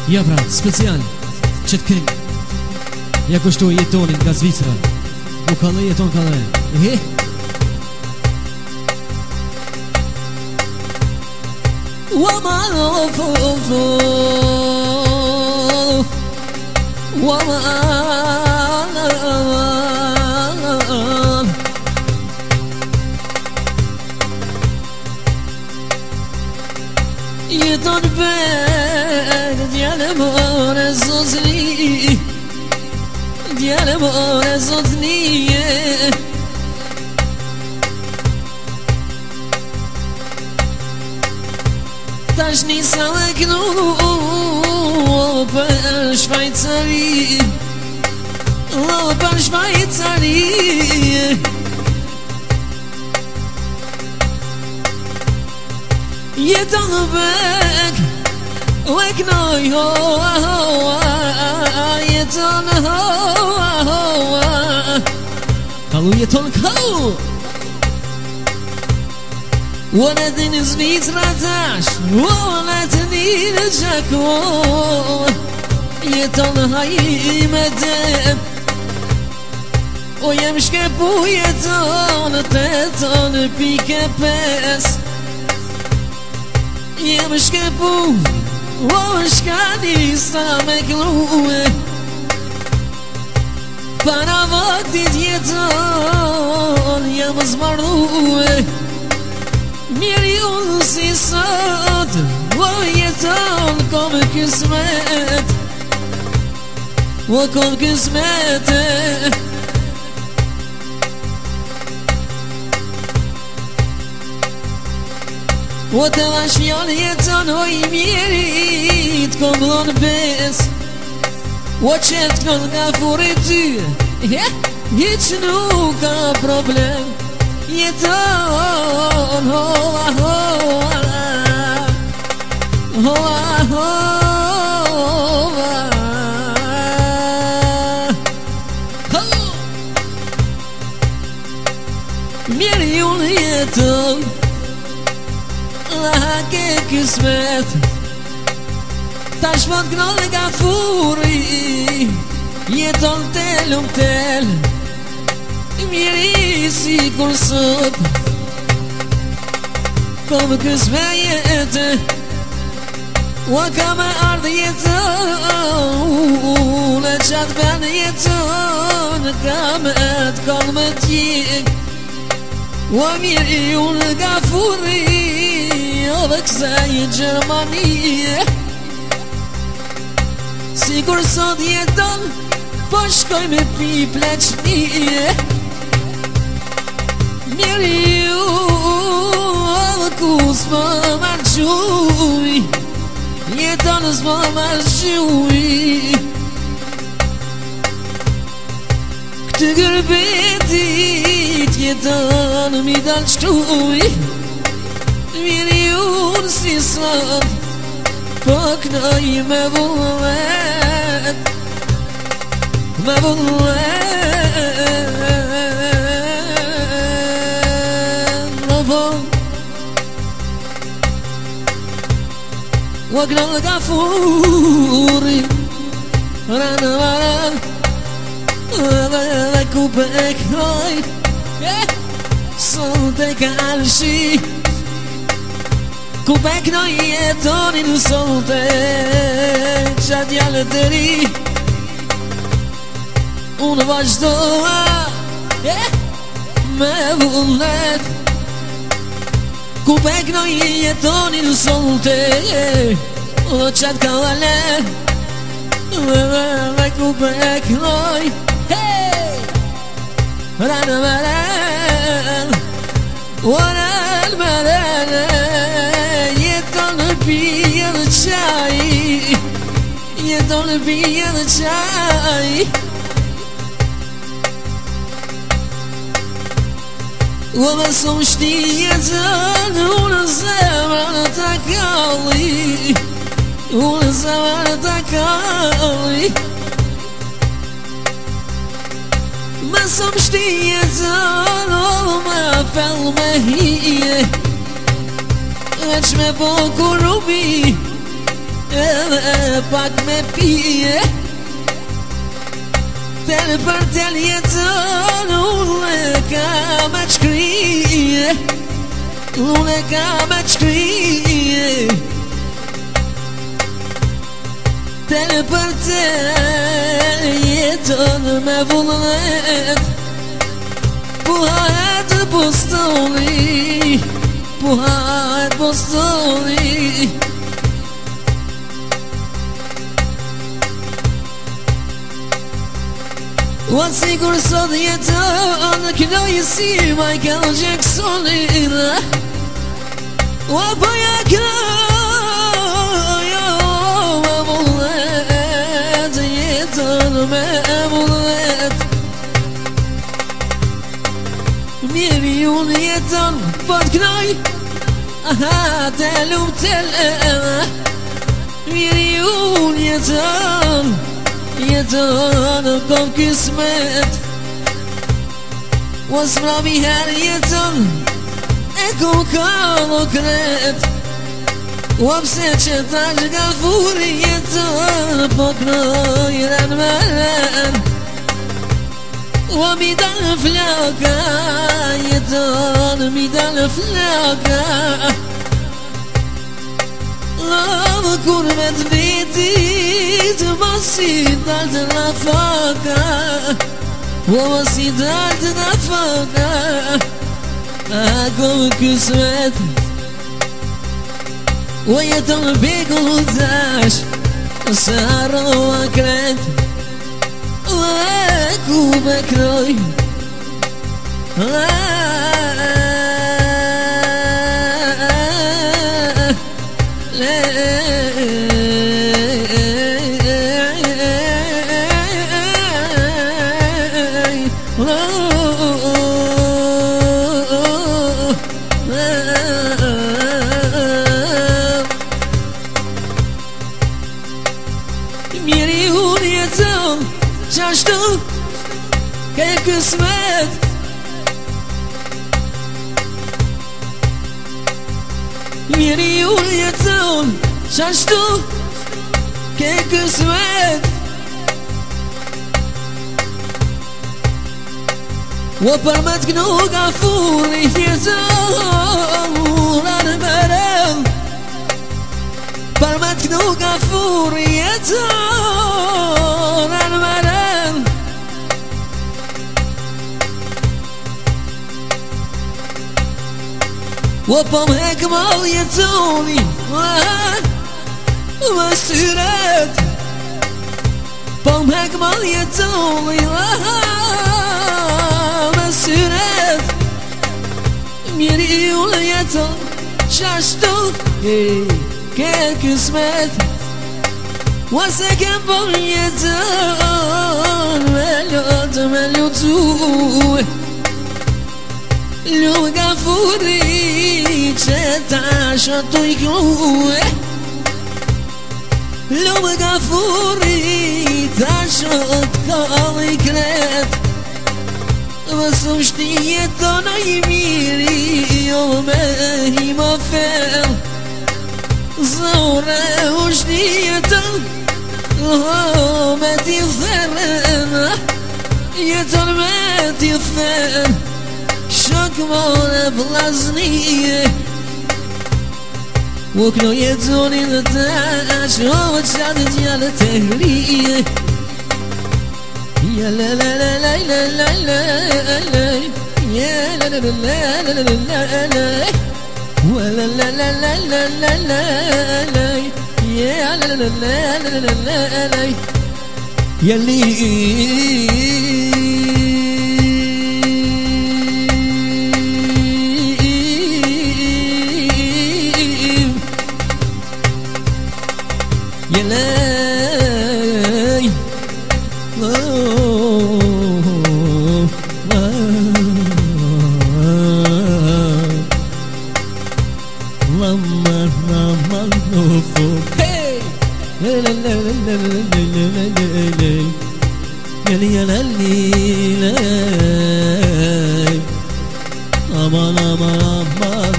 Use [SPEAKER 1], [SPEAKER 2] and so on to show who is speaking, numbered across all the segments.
[SPEAKER 1] Ja pra, special që t'krim ja kushtu jetonin nga Zvicra. U kallë jeton kallë.
[SPEAKER 2] وما يطن بين ديال مور الزوزني ديال مور الزوزني تاشني سواك نو بشفايتساري لو بشفايتساري يطلبك وكناي هو يطن هو
[SPEAKER 1] Kallu jeton kallu.
[SPEAKER 2] ولا تنزبيت راتاش ولا تنين جاكو يطن هاي مدام ويمشكبو يطن تطن بيك بس يمشكبو وشكاني سامكلوه para vaktit jeton jam zmarrue Mirë unë si sot o jeton kom kismet o kom kismet o të vash fjallë jeton o I mirit kom blon bes o qeft këll nga furi ty hiq nuk ka problem jeton hoa hoa hoa hoa mirë unë jeton la ke kismet tash vat gnall nga furi jeton telum tel Miri si kur sot Kom kësme jetë Wa ka me ardhë jeton E qatë ben jeton Ka me t'kallë me t'jek Wa miri unë nga furi O dhe kësaj Gjermanie Si kur sot jeton Po shkoj me pi pleqnie Mirë ju ku s'më margjuj Jeton s'më margjuj Këtë gërbetit jeton mi dal qtuj Mirë ju si sot Po kënoj me vullet Me vullet وقنا الغفوري رانا وران لك وبك هاي صوتك عالشي كوبك نايتوني صوتك شاد يالدري ونبجدوها ما بولد Kupek no jetoni në solte O qatë kavale Dhe kupek noj Rana meren Oran meren Jeton në pije dhe qaj Jeton në pije dhe qaj وما صمشتي يزال ولا زمان تكالي ولا زمان تكالي ما صمشتي يزال وما فالمهية أجمع بوكو روبي pak me pije Tel për tel jetën unë e ka me qkrije Unë e ka me qkrije Tel për tel jetën me vullnet Puhajet postoni Puhajet postoni Wa sigur sot jetën Kënoj si Michael Jacksonin Wa paja kënoj Me vullnet Jetën me vullnet Mjeri unë jetën për t'knoj Aha, te lumë të lëma Mjeri unë jetën Jetën kom kismet Was mrabi her jetën E kom kallo kret Wa pse që ta që furi jetën Po knojren me ren Wa mi dalë flaka Jetën mi dalë flaka Lavë kur me të vitit Masi dalë të na faka Wa masi dalë të na faka Ako më kësmet Wa jetën beku tash Se arroa kret Ku me knoj Mjeri unë jetën Qashtu ke kësmet Mjeri unë jetën Qashtu ke kësmet Wa për me t'knu ka furi jetën Unë mërëm Për me t'knu ka furi jetën Unë mërëm Wa po m'hek mal jetoni Më syret Po m'hek mal jetoni Më syret Mjeri unë jeton Qashtu ke kësmet Wa se kem po jeton Me lutu Lumë ka furi që ta shëtu I kluë Lumë ka furi ta shët kallë I kret Mësëm shti jeton I miri Jo me I më fel Zore u shti jeton Me t'i theren Jeton me t'i theren Shok more vlaznije U këno jetonin dhe tash O më qatë gjallë të hrije Ja la la la la la la la la Ja la la la la la la la la Wa la la la la la la la la Ja la la la la la la la la Ja li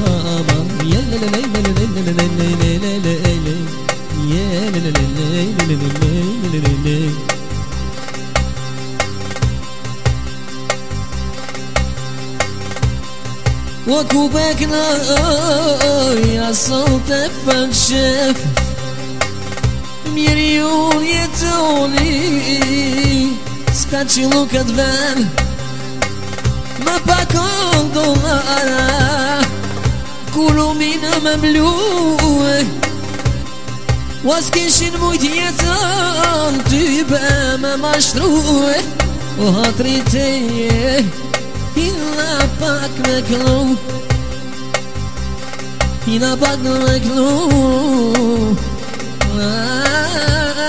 [SPEAKER 2] aman وكوبك يا صوت فنشف مليون يتولي سكاتشلو كدفان ما باكون دولار كلو منا مملوء واسكنشن موديتان تبقى ما مشروع وهطريتي إلا باك مكلو إلا باك مكلو